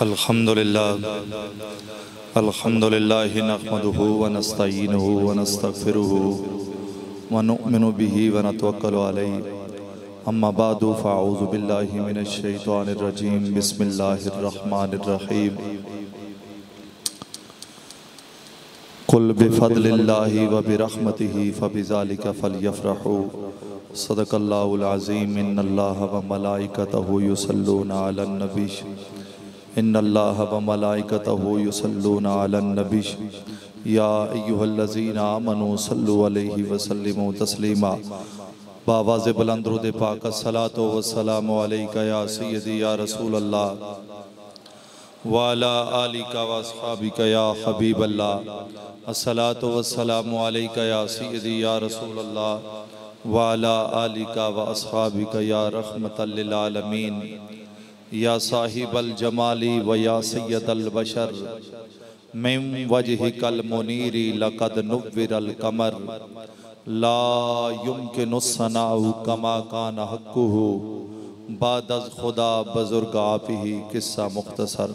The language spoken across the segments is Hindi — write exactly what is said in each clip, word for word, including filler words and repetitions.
अल्हम्दुलिल्लाह अल्हम्दुलिल्लाह नहमदुहु व नस्तईनुहु व नस्तगफिरुहु व नुअमिनु बिही व नतवक्कलु अलैहि अम्मा बादु फ़अऊज़ु बिल्लाहि मिनश शैतानिर रजीम बिस्मिल्लाहिर रहमानिर रहीम कुल बिफ़द्लिल्लाहि व बिरहमतिही फ़बिज़ालिका फ़लयफ़रहू सदक़ल्लाहुल अज़ीम इन्नल्लाह व मलाइकतहु युसल्लूना अलन नबी इन्नल्लाह व मलाइकतहु युसल्लूना अलन नबी या अय्युहल्लज़ीना आमनू सल्लु अलैहि व सल्लिमू तस्लीमा। बावाज़ बुलंद दुरूद पाक अस्सलातु वस्सलामु अलैका या सय्यदी या रसूल अल्लाह व अला आलिका व अस्हाबिका या हबीबल्लाह। अस्सलातु वस्सलामु अलैका या सय्यदी या रसूल अल्लाह व अला आलिका व अस्हाबिका या रहमतल लिल आलमीन या साहिबल जमाली व या सय्यदल बशर मिन वजहिकल मुनीरी लक़द नुव्विरल कमर ला युमकिनु सनाउ कमा कान हक़्क़ुहु बादज़ खुदा बुज़ुर्ग आपिही। किस्सा मुख्तसर।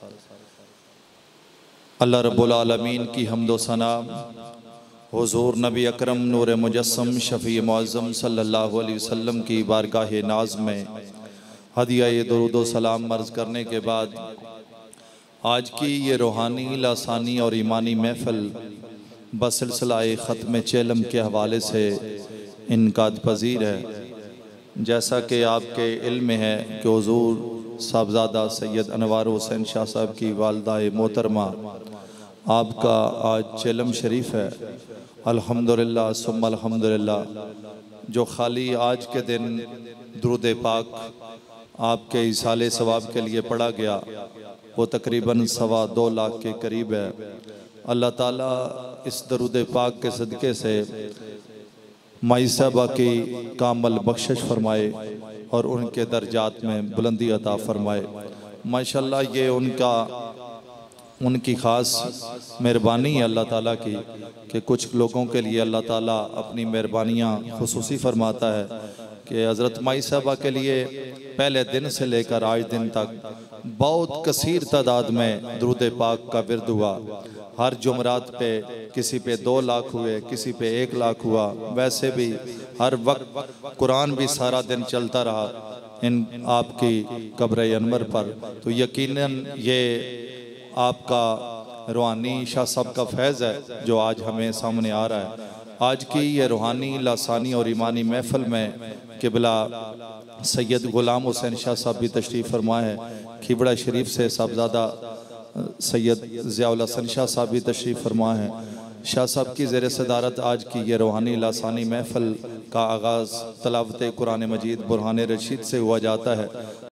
अल्लाह रब्बुल आलमीन की हम्दो सना हुज़ूर नबी अकरम नूर मुजस्सम शफ़ी मुअज़्ज़म सल्लल्लाहु अलैहि वसल्लम की बारगाह नाज़ में हदिया दुरूद व सलाम मर्ज़ करने के बाद आज की ये रूहानी लासानी और ईमानी महफ़िल बसिलसिलाए ख़त्म चेलम के हवाले से इनकाद पज़ीर है। जैसा कि आपके इल्म में है कि हुज़ूर साहबज़ादा सैयद अनवार हुसैन शाह साहब की वालदा मोहतरमा आपका आज चेलम शरीफ है। अल्हम्दुलिल्लाह सुम्मा अल्हम्दुलिल्लाह। जो खाली आज के दिन दुरूद पाक आपके इसाले सवाब के लिए पढ़ा गया वो तकरीबन सवा दो लाख के करीब है। अल्लाह ताला इस दरूद पाक के सदक़े से माई साहबा की कामल बख्शिश फरमाए और उनके दर्जात में बुलंदी अता फरमाए। माशाअल्लाह ये उनका उनकी ख़ास मेहरबानी है अल्लाह ताला की कि कुछ लोगों के लिए अल्लाह ताला अपनी मेहरबानियाँ खुसूसी फरमाता है कि हज़रत माई साहबा के लिए पहले दिन से लेकर आज दिन तक बहुत कसीर तादाद में दुरूद पाक का विर्द हुआ। हर जुमरात पे किसी पे दो लाख हुए, किसी पे एक लाख हुआ। वैसे भी हर वक्त कुरान भी सारा दिन चलता रहा इन आपकी कब्र अनवर पर। तो यकीनन ये आपका रूहानी शाह साहब का फैज़ है जो आज हमें सामने आ रहा है। आज की ये रूहानी लासानी और ईमानी महफ़िल में किबला सैयद गुलाम हुसैन शाह साहब भी तशरीफ़ फरमा है। खिबड़ा शरीफ से साहबज़ादा सैयद ज़ियाउल हसन शाह साहब भी तशरीफ़ फरमा है। शाह साहब की ज़ेर सदारत आज की ये रूहानी लासानी महफ़िल का आगाज़ तलावत कुरान मजीद बुरहान रशीद से हुआ जाता है।